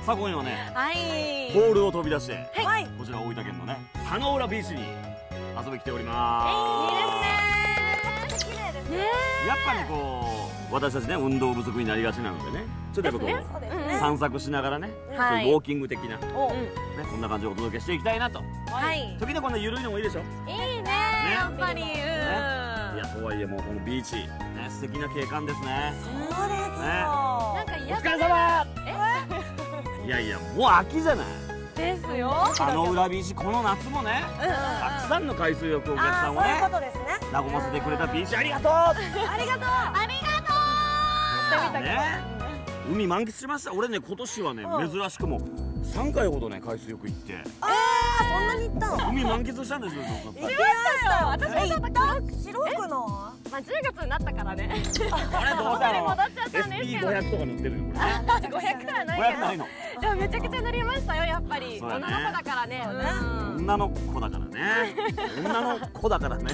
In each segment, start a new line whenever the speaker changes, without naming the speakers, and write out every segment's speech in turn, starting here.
さあ今夜はね、
はい。
ポールを飛び出して、
はい。
こちら大分県のね、田ノ浦ビーチに遊び来ております。
めちゃくちゃ綺麗ですね。
やっぱりこう私たちね、運動不足になりがちなのでね、ちょっとやっぱこ
そうですね。
う散策しながらね、
はい
ウォーキング的なね、
お、
こんな感じでお届けしていきたいなと。
はい。
時々こんな緩いのもいいでしょ。
いいね。やっぱり。
いや、とはいえもうこのビーチね、素敵な景観ですね。
そうですよ。
なんか
お疲れ様。いやいや、もう秋じゃない
ですよ。
田ノ浦ビーチ、この夏もね、たくさんの海水浴お客さんを
そういう
ね
ことですね。
和ませてくれたビーチ、ありがとう。
ありがとう。
ね、海満喫しました。俺ね、今年はね、珍しくも3回ほどね、海水浴行って、
そんなに行ったの？
海満喫したんですよ。
行きましたよ。私もちょっと白くの。
まあ10月になったからね。
これどうしたの
戻っちゃったんですけど。
SP500 とか塗ってるよ、これ。
500はない
500ない
けど。
の。
でもめちゃくちゃ塗りましたよ、やっぱり。
そうやね
女の子だからね。
女の子だからね。女の子だからね。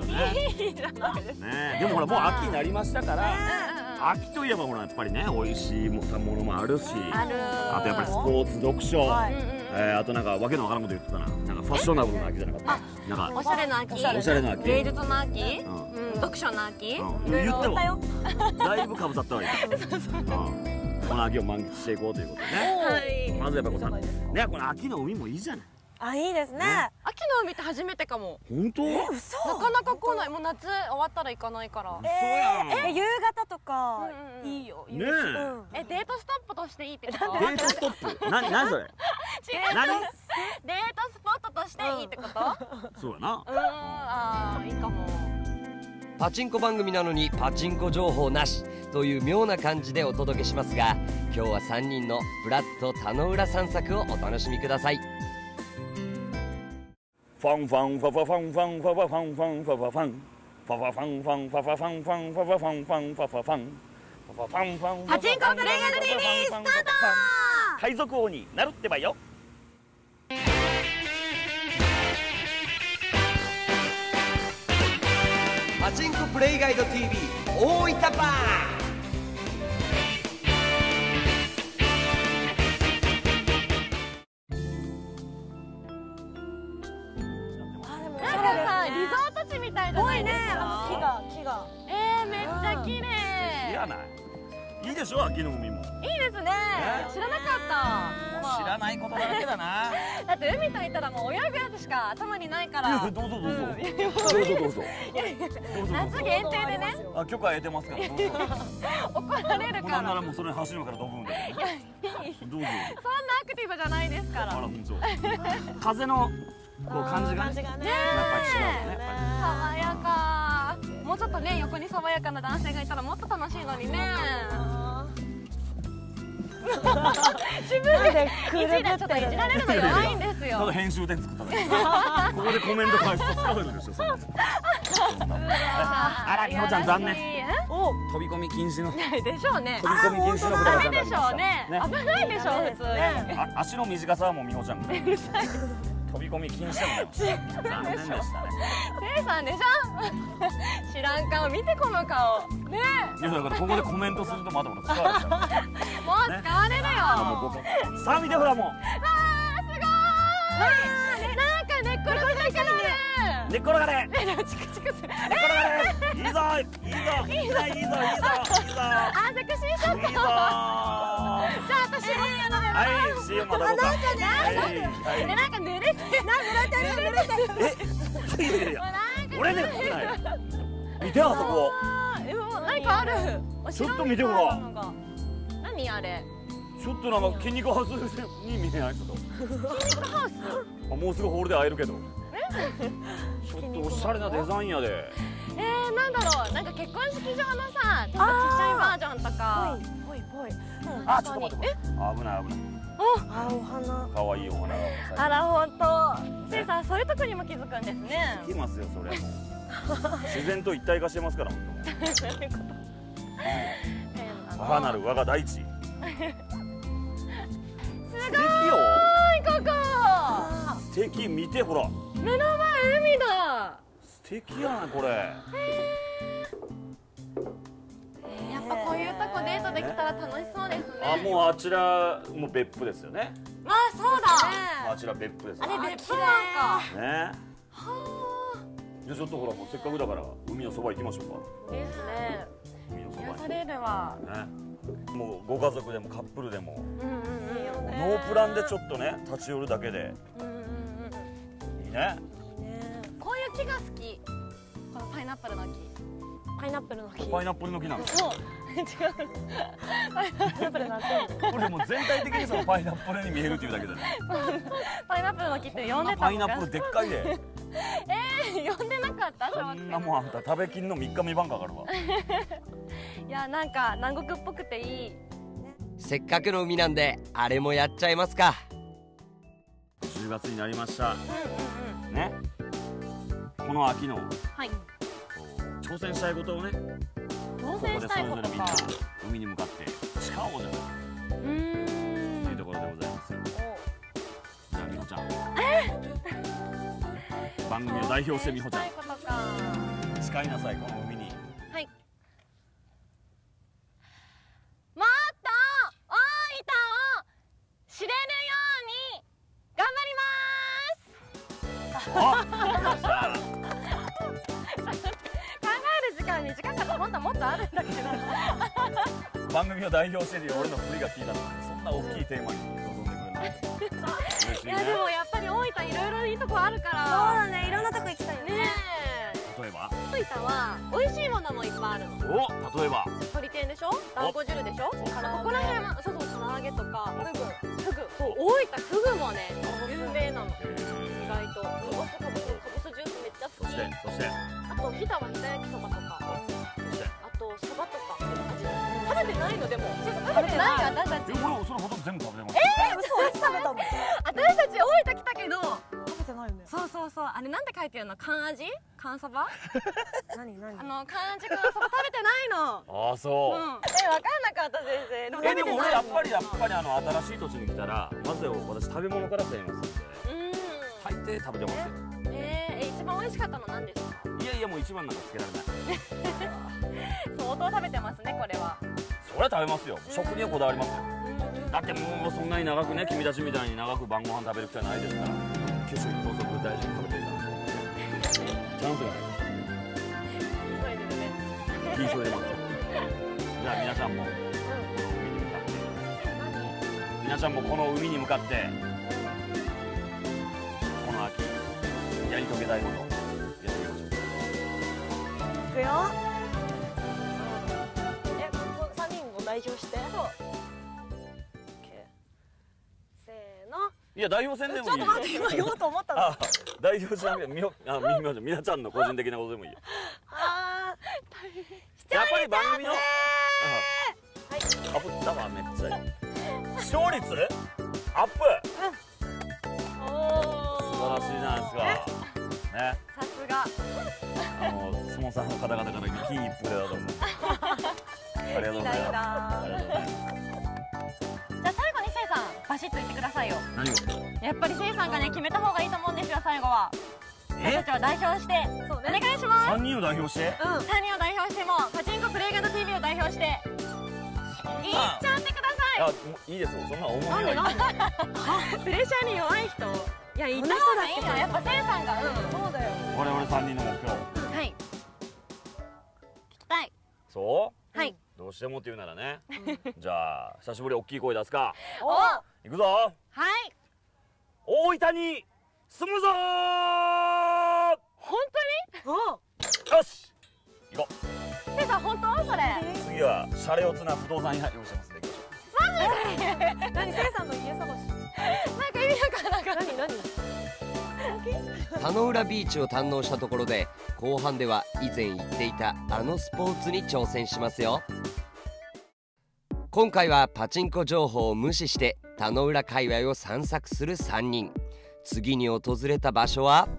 ね、でもほらもう秋になりましたから、秋といえばほらやっぱりね、美味しいものもあるし、あとやっぱりスポーツ、読書、あとなんかわけのわからんこと言ってたな。なんかファッショナブルな秋じゃなかった。なんか
おしゃれな秋。
おしゃれな秋。
芸術の秋。読書の秋。
言ったわ。だいぶかぶさったわよ。この秋を満喫していこうということでね。まずやっぱこうさ、ね、この秋の海もいいじゃない。
あ、いいですね。
秋の海って初めてかも。
本当？
嘘。
なかなか来ない。もう夏終わったら行かないから。
夕方とかいいよ。
ね
え、デートストップとしていいってこと？
デートストップ？何それ？何？
デートスポットとしていいってこと？
そうやな。
ああ、いいかも。
パチンコ番組なのにパチンコ情報なしという妙な感じでお届けしますが、今日は3人のブラッド田ノ浦散策をお楽しみください。
ファンファンファファファンファンファファファンファンファファファンファファファンファンファファファンファンファファファンファンファファファンファファファンファン
パチンコプレイガイド TV スタート。
海賊王になるってばよ。
パチンコプレイガイド TV 大分版。
なんかさ、リゾート地みたいじゃないですか。
木が。
めっちゃ綺麗。
いやない。いいでしょ、秋の海も。
いいですね。知らなかった。
知らないことだらけだな。
だって海と言ったらもう泳ぐやつしか頭にないから。
どうぞどうぞ。どうぞどうぞ。
夏限定でね。
あ、許可得てますから。
怒られるから。
なんならもうそれ走るからドブンで。どうぞ。
そんなアクティブじゃないですから。
あら、本当。風のこう感じがね、やっぱり違うよね。
爽やか。もうちょっとね、横に爽やかな男性がいたらもっと楽しいのにね。自分でいじらちょっといじられるの弱いんですよ。
ただ編集点作っただけ。ここでコメント返すと疲れるでしょ。あら、きほちゃん残念。飛び込み禁止の。
でしょうね。
飛び込み禁止の札が
ダメでしょうね。危ないでしょう、普通に。
足の短さはもうみほちゃんぐらい。飛び込み禁止でも残念でしたね。
せいさんでしょ。知らん顔見て、この顔ね。
いやだからここでコメントするとまだまだ使われちゃう。
もう使われるよ。
さあ見てほらもう。
すごい。なんか寝っ転がりからね。
寝っ転がれ。
チクチクする。
寝っ転がれ。いいぞいいぞいいぞいいぞいいぞ。
あ、セクシーショット。じゃあ私
はい、CM まだどうか。
なんか濡れて。
え、俺ね、見てあそこ。
何かある。
ちょっと見てほら。
何あれ。
ちょっとなんか筋肉ハウスに見えない。ちょっと。
筋肉ハウス。
もうすぐホールで会えるけど。ちょっとおしゃれなデザインやで。
なんだろう、なんか結婚式場のさ、ちょっとちっちゃいバージョンとか。
あ、ちょっと待って。危ない危ない。
お花。
可愛いお花。
あら、本当。せいさん、そういうとこにも気づくんですね。
気ますよ、それ。自然と一体化してますから、本当。母なる我が大地。素敵よ。
ここ。
素敵、見てほら。
目の前海だ。
素敵やなこれ。
やっぱこういうとこデートできたら楽しそうですね。
あ、もうあちらも別府ですよね。
まあそうだ。
あちら別府ですよ
あれ
ね。
別府なんか。
ね。じゃあちょっとほらもうせっかくだから海のそば行きましょうか。
ですね。
海のそば
癒されるわ。
ね。もうご家族でもカップルでも
いいよね。
ノープランでちょっとね立ち寄るだけでいいね。
こういう木が好き。このパイナップルの木。
パイナップルの木。
パイナップルの木なんです。
そう。違う。
パイナップルなんて。
これもう全体的にそのパイナップルに見えるっていうだけでね。
パイナップルの木って呼んでた
パイナップルでっかいで。
呼んでなかった？
そんなもんあんた食べきんの3日3晩かかるわ。
いやなんか南国っぽくていい。
せっかくの海なんであれもやっちゃいますか。
10月になりました。ね。この秋の
はい。
挑戦したいことをね、
挑
ここでそ
戦したい
れぞれみんな
ことか。
海に向かって誓おうじゃないというところでございますよ。じゃあ美穂ちゃん。番組を代表して美穂ちゃ
したいことか。
ん誓いなさいこの海に。
はい。もっと大分を知れるように頑張ります。
あ、よっしゃ。
考える時間短かったら本当はもっとあるんだけど。
番組を代表してるよ俺の振りが効いたのにそんな大きいテーマに臨んでくれるなんて嬉しいね。
いやでもやっぱり大分いろいろいいとこあるか
そう
ら。
だね、いろんなとこ行きたいよね。
ね
例えば
え。大分は美味しいものもいっぱいあるの。
お、例えば
鶏天でしょ、団子汁でしょ、ここら辺はそうそう唐揚げとかフグ、そう大分フグもね有名なの。意外とかぼすジュースめっちゃ好き。
そして
あと日田は日田焼きそばとか、
そして
あとそばとか。食べてないのでも食べてないよ私たち。
俺それほとんど全部食べてます。
嘘、いつ食べたの？
私たち大分来たけど。
食べてないよね。
そうそうそう、あれなんて書いてるの？缶味？缶そば？
何？
缶味缶そば食べてないの。
ああそう。
分かんなかった全然。
でも俺やっぱり新しい土地に来たらまず私食べ物から攻めますんで。大抵食べてますよ。
一番美味しかったの何ですか？
いやもう一番なんかつけられない。
相当食べてますねこれは。
それは食べますよ。食にはこだわりますよ。だってもうそんなに長くね君たちみたいに長く晩ご飯食べる機会ないですから。九州一等速大事に食べていただチャンスがない。
急いでるね。
気急いでますよ。じゃあ皆さんもこの海に向かってこの秋やり遂げたいことやってみましょう。
いくよ。ここ3人を代表して。そう。せーの。
いや代表戦でもいいよ。
ちょっと待って、今言おうと思ったの。
あ、代表じゃなくてみなちゃんの個人的なことでもいいよ。やっぱり番組のかぶったわめっちゃいい。視聴率アップ。素晴らしいじゃないですか。ね。
さすが。
スポンサーの方々から金一封でだと思う。ありがとうございます。
じゃあ最後にせいさんバシッと言ってくださいよ。
何を？
やっぱりせいさんがね決めた方がいいと思うんですよ最後は。私たちを代表してお願いします。
3人を代表して？
3人を代表してもパチンコプレイガード TV を代表して言っちゃってください。
いいですよ。そんな重み
なんでプレッシャーに弱い人。いや言った方がいいよ。やっぱせいさんが
そうだよ。
我々3人の目標。
はい。聞きたい。
そう？
はい。
どうしてもって言うならね。じゃあ久しぶり大きい声出すか。
お。
行くぞ。
はい。
大分に住むぞー。
本当に？
よし。行こ
う。せいさん本当？それ。
次はシャレオツな不動産屋用意してますんで行きましょう。
マジで？何？せいさんの家探し。
なんか意味わからなかった。
田ノ浦ビーチを堪能したところで後半では以前言っていたあのスポーツに挑戦しますよ。今回はパチンコ情報を無視して田ノ浦界隈を散策する3人。次に訪れた場所は、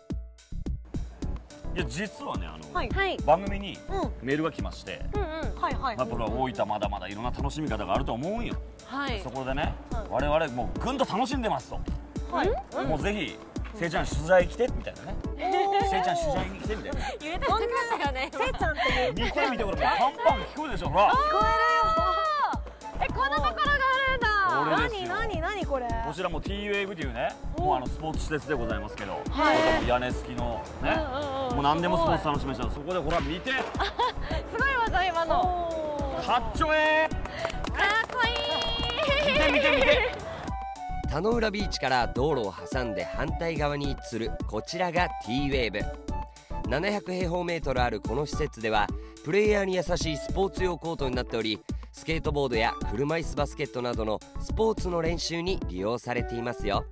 いや実はね番組にメールが来まして、これは大分まだまだいろんな楽しみ方があると思うんよ。そこでね我々もうぐんと楽しんでますと、もうぜひせいちゃん取材来てみたいなね、 せいちゃん取材に来てみて。
言えてなかったよね。
せいちゃんって言う。
見てみてこれ、パンパン聞こえるでしょ。ほら。
聞こ
え、こんなところがあるんだ。
これですよ。
何これ。
こちらも T-Wave というね、もうスポーツ施設でございますけど、屋根付きのね、もう何でもスポーツ楽しめちゃう。そこでほら見て。
すごい技今の。
かっちょええ。
かっこいい。
見て。
田ノ浦ビーチから道路を挟んで反対側に位置するこちらが T-Wave。700平方メートルあるこの施設ではプレイヤーに優しいスポーツ用コートになっており、スケートボードや車椅子バスケットなどのスポーツの練習に利用されていますよ。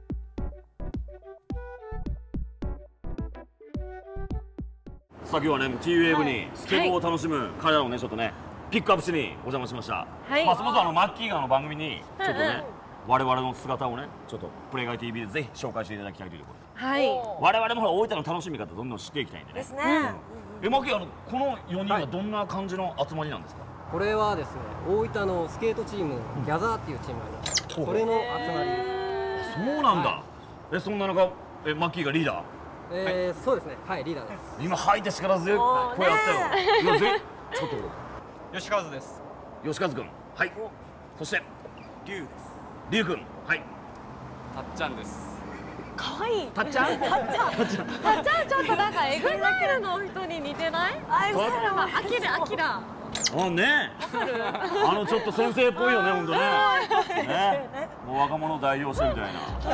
さあ今日はね T-Wave にスケボーを楽しむ彼らをねちょっとねピックアップしにお邪魔しました。まあそもそもマッキーが番組にちょっとね我々の姿をねちょっとプレイガイ TV でぜひ紹介していただきたいというところで、
はい。
我々もほら大分の楽しみ方どんどん知っていきたいんでね。
ですね。
マッキーこの4人はどんな感じの集まりなんですか。
これはですね、大分のスケートチームギャザーっていうチームがあります。それの集まりです。
そうなんだ。そんな中マッキーがリーダー。
そうですね。はい、リーダーです。
今吐いて力強い声あったよ。いやちょっと
吉和です。
吉和君、はい。そして
龍です。
龍君、はい。
たっちゃんです。
可愛い。
たっちゃん。
たっちゃんちょっとなんかエグザイルの人に似てない？
あ、そう
アキラ。
あね。ちょっと先生っぽいよね、本当ね。ね。もう若者代表してみたい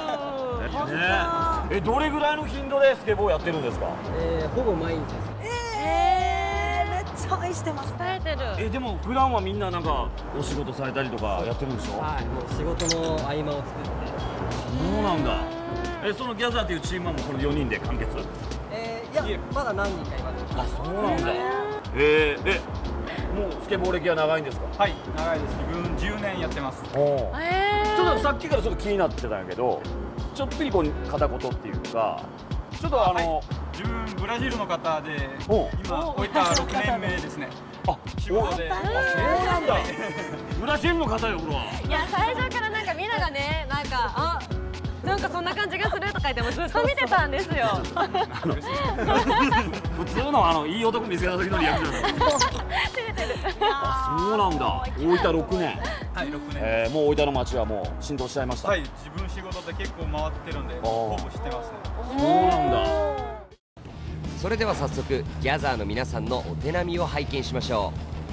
な。ね。どれぐらいの頻度でスケボーやってるんですか。
ほぼ毎日です。
めっちゃ愛してます。
鍛えてる。
でも普段はみんななんかお仕事されたりとかやってるんでしょ。
はい、もう仕事の合間を作って。
そうなんだ。そのギャザーというチームはもうこの4人で完結。
いや、まだ何人かいます。
あ、そうなんだ。もうスケボー歴は長いんですか。
はい、長いです。自分10年やってます。
ちょっとさっきからちょっと気になってたんやけど、ちょっぴりこう片言っていうか、ちょっと
自分ブラジルの方で今こういった6年目ですね。仕事で。
そうなんだ。ブラジルの方よ、ほら。
いや最初からなんかみんながねなんかそんな感じがするとか言ってもずっと見てたんですよ。
普通のいい男見つけた時のリアクションなんだ。そうなんだ。大分6年。
はい、6年。
もう大分の街はもう浸透しちゃいました。
はい、自分仕事で結構回ってるんでほぼ知ってますね。
そうなんだ。
それでは早速ギャザーの皆さんのお手並みを拝見しましょう。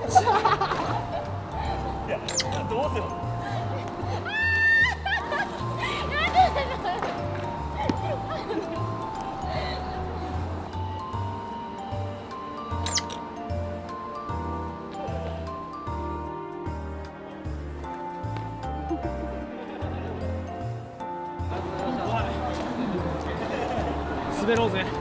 いやどうせよ
滑ろうぜ。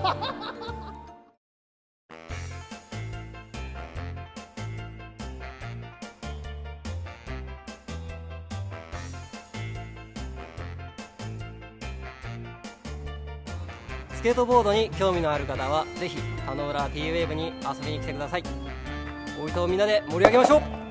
スケートボードに興味のある方はぜひ田野浦 T ウェーブに遊びに来てください。大分をみんなで盛り上げましょう。